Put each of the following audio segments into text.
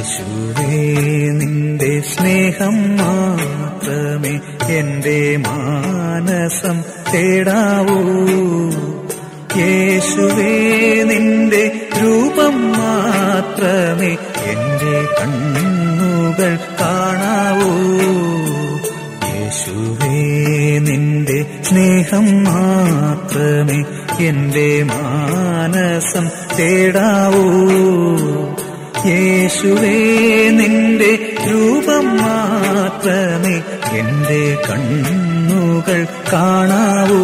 യേശുവേ നിന്റെ സ്നേഹം മാത്രമേ എന്റെ മാനസം തേടാവൂ. യേശുവേ നിന്റെ രൂപം മാത്രമേ എന്റെ കണ്ണുകൾ കാണാവൂ. യേശുവേ നിന്റെ സ്നേഹം മാത്രമേ എന്റെ മാനസം തേടാവൂ. യേശുവേ നിന്റെ രൂപം മാത്രമേ എന്റെ കണ്ണുകൾ കാണാവൂ.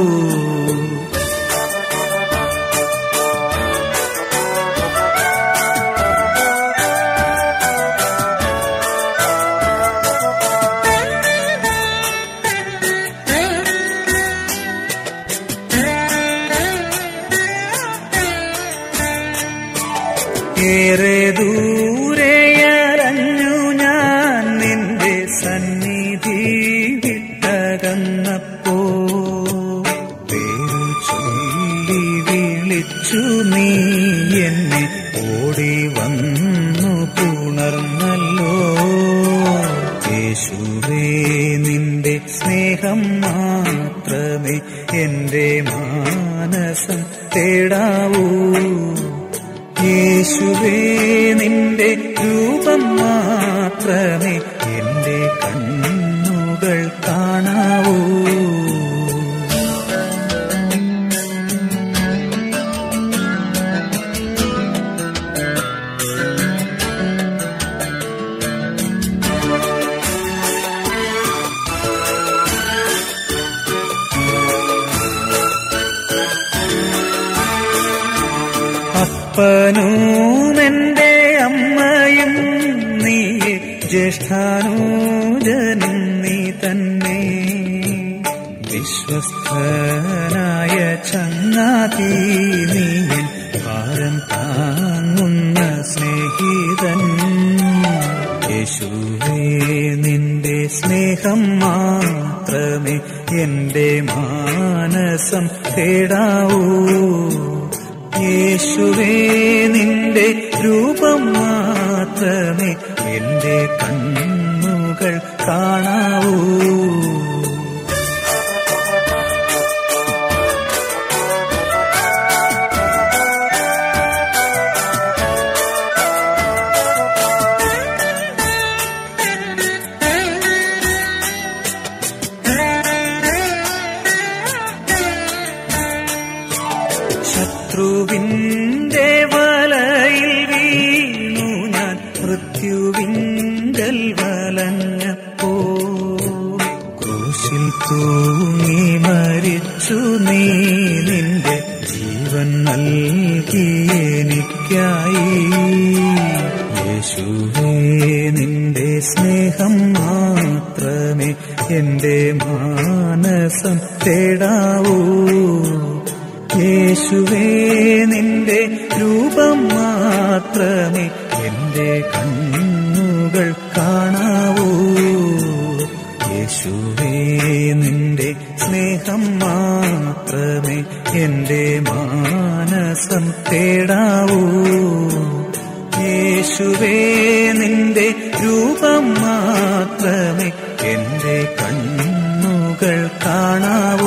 ഏറെ ദൂരെയരഞ്ഞു ഞാൻ നിന്റെ സന്നിധി വിട്ടകന്നപ്പോ, പേരു ചൊല്ലി വിളിച്ചു നീ എന്നെ ഓടി വന്നു പുണർന്നല്ലോ. യേശുവേ നിന്റെ സ്നേഹം മാത്രമേ എന്റെ മാനസം തേടാവൂ. യേശുവേ നിന്റെ രൂപം മാത്രമേ എന്റെ കണ്ണുകൾ കാണാവൂ. അപ്പനും എന്റെ അമ്മയും നീ, ജ്യേഷ്ഠാനുജനും നീ തന്നെ, വിശ്വസ്തനായ ചങ്ങാതി നീ, ഭാരം താങ്ങുന്ന സ്നേഹിതൻ. യേശുവേ നിന്റെ സ്നേഹം മാത്രമേ എന്റെ മാനസം തേടാവൂ. യേശുവേ നിന്റെ രൂപം മാത്രമേ എന്റെ കണ്ണുകൾ കാണാവൂ. ശത്രുവിന്റെ വലയിൽ വീണു ഞാൻ മൃത്യുവിങ്കൽ വലഞ്ഞപ്പോ, ക്രൂശിൽ തൂങ്ങി മരിച്ചു നീ നിന്റെ ജീവൻ നൽകി എനിക്കായി. യേശുവേ നിന്റെ സ്നേഹം മാത്രമേ എന്റെ മാനസം തേടാവൂ. യേശുവേ നിന്റെ രൂപം മാത്രമേ എന്റെ കണ്ണുകൾ കാണാവൂ. യേശുവേ നിന്റെ സ്നേഹം മാത്രമേ എന്റെ മാനസം തേടാവൂ. യേശുവേ നിന്റെ രൂപം മാത്രമേ എന്റെ കണ്ണുകൾ കാണാവൂ.